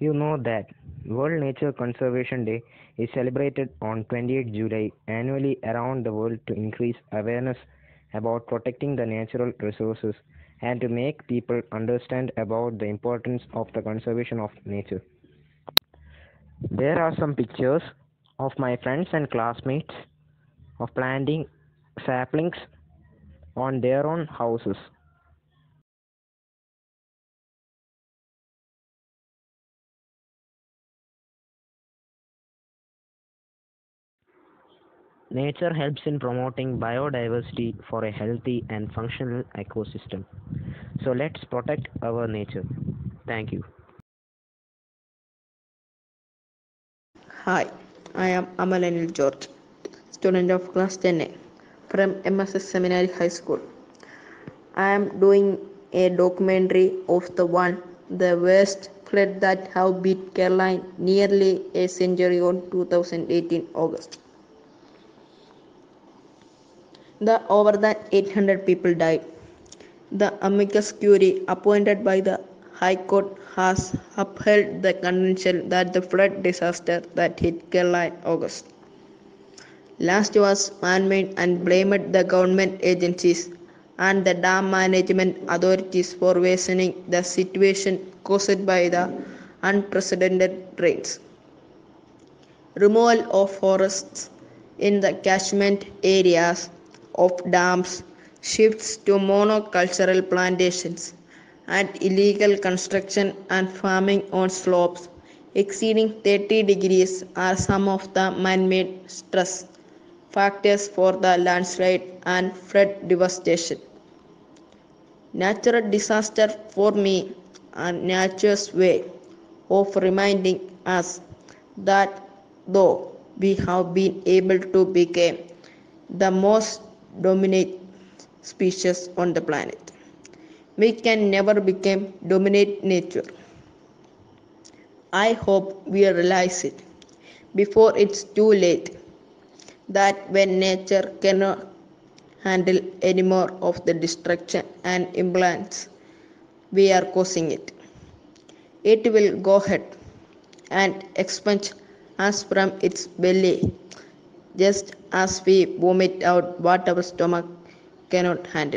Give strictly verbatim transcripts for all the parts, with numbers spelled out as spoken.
You know that World Nature Conservation Day is celebrated on twenty-eighth July annually around the world to increase awareness about protecting the natural resources and to make people understand about the importance of the conservation of nature. There are some pictures of my friends and classmates of planting saplings on their own houses. Nature helps in promoting biodiversity for a healthy and functional ecosystem. So let's protect our nature. Thank you. Hi, I am Amalanil George, student of class ten A from M S S Seminary High School. I am doing a documentary of the one, the worst flood that have beat Caroline nearly a century on two thousand eighteen August. The over than eight hundred people died. The amicus curiae appointed by the High Court has upheld the convention that the flood disaster that hit Caroline August last was man-made and blamed the government agencies and the dam management authorities for worsening the situation caused by the unprecedented rains. Removal of forests in the catchment areas of dams, shifts to monocultural plantations, and illegal construction and farming on slopes exceeding thirty degrees are some of the man-made stress factors for the landslide and flood devastation. Natural disaster for me and nature's way of reminding us that though we have been able to become the most dominant species on the planet, we can never become dominate nature. I hope we realize it before it's too late that when nature cannot handle any more of the destruction and imbalance we are causing it, it will go ahead and expunge us from its belly just as we vomit out what our stomach cannot handle.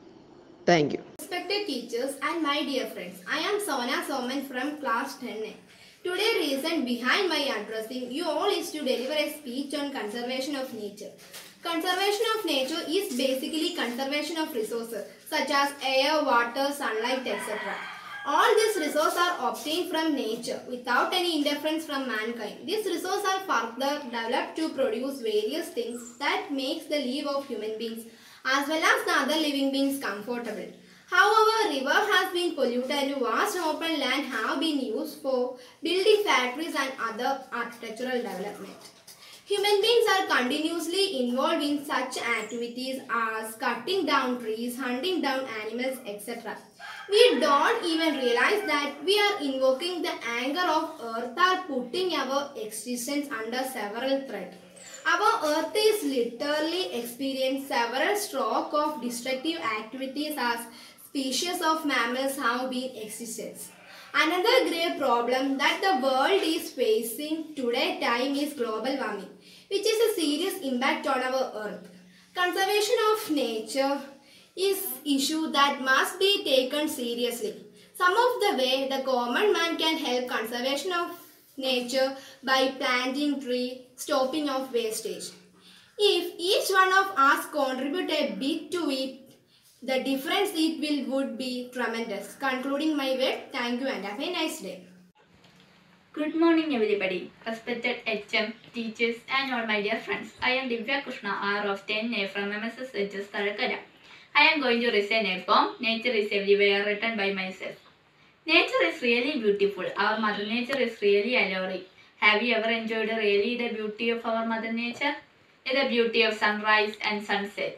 Thank you. Respected teachers and my dear friends, I am Sona Soman from class ten A. Today reason behind my addressing you all is to deliver a speech on conservation of nature. Conservation of nature is basically conservation of resources such as air, water, sunlight, et cetera. All these resources are obtained from nature without any interference from mankind. These resources are further developed to produce various things that makes the life of human beings as well as the other living beings comfortable. However, river has been polluted and vast open land have been used for building factories and other architectural development. Human beings are continuously involved in such activities as cutting down trees, hunting down animals, et cetera. We don't even realize that we are invoking the anger of earth or putting our existence under several threats. Our earth is literally experiencing several strokes of destructive activities as species of mammals have been existence. Another grave problem that the world is facing today time is global warming, which is a serious impact on our earth. Conservation of nature is issue that must be taken seriously. Some of the way the common man can help conservation of nature by planting tree, stopping of wastage. If each one of us contribute a bit to it, the difference it will would be tremendous. Concluding my word, thank you and have a nice day. Good morning everybody, respected H M, teachers and all my dear friends. I am Divya Krishna R of ten A from M S S H S Tarakara. I am going to recite a poem, Nature is Everywhere, written by myself. Nature is really beautiful. Our Mother Nature is really alluring. Have you ever enjoyed really the beauty of our Mother Nature? The beauty of sunrise and sunset.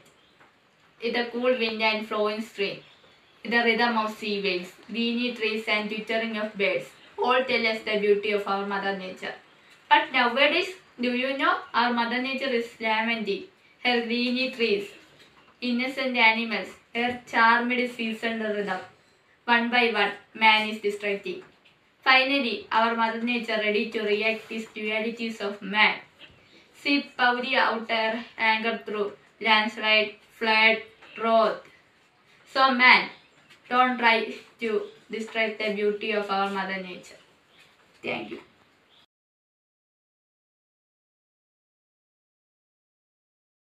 The cool wind and flowing stream. The rhythm of sea waves, greeny trees and twittering of birds. All tell us the beauty of our Mother Nature. But nowadays, do you know our Mother Nature is lamenting her greeny trees, innocent animals, her charmed seasonal rhythm. One by one, man is distracting. Finally, our Mother Nature ready to react these dualities of man. See Pauri outer anger through landslide, flood, drought. So man, don't try to destroy the beauty of our Mother Nature. Thank you.